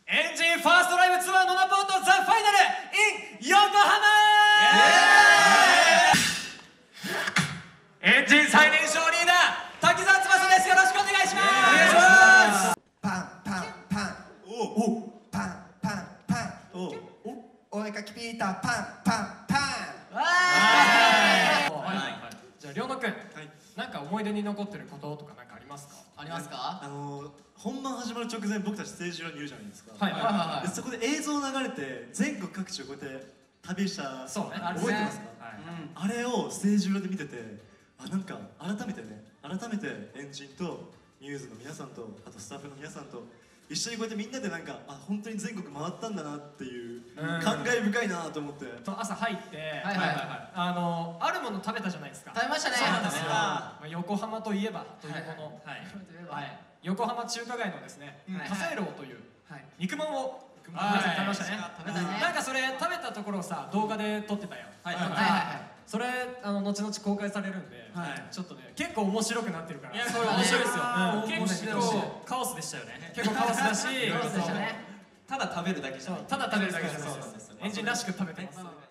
エンジンファーストライブツアーノナポートザ・ファイナル in 横浜。エンジン最年少リーダー滝沢翼です。よろしくお願いします。 パンパンパン、おパンパンパン、お絵かきピーターパンパンパン。 じゃあ亮野くん、なんか思い出に残ってることとかなんかありますか？ ありますか？ 本番始まる直前僕たちステージ裏にいるじゃないですか。 はい。 でそこで映像流れて全国各地をこうやって旅したそうね。 覚えてますか？あれをステージ裏で見てて、なんか改めてエンジンとミューズの皆さんとあとスタッフの皆さんと一緒にこうやってみんなでなんか本当に全国回ったんだなっていう感慨深いなと思って。 朝入ってあるもの食べたじゃないですか。 食べましたね。 そうなんですよ。横浜といえばというもの、横浜中華街のですね、華正楼という肉まんを皆さん食べましたね。なんかそれ食べたところをさ動画で撮ってたよ。それ後々公開されるんで、ちょっとね結構面白くなってるから。いやこれ面白いですよ。結構カオスでしたよね。結構カオスだし、 そうでしたね。 ただ食べるだけじゃない。 ただ食べるだけじゃないです。エンジンらしく食べてます。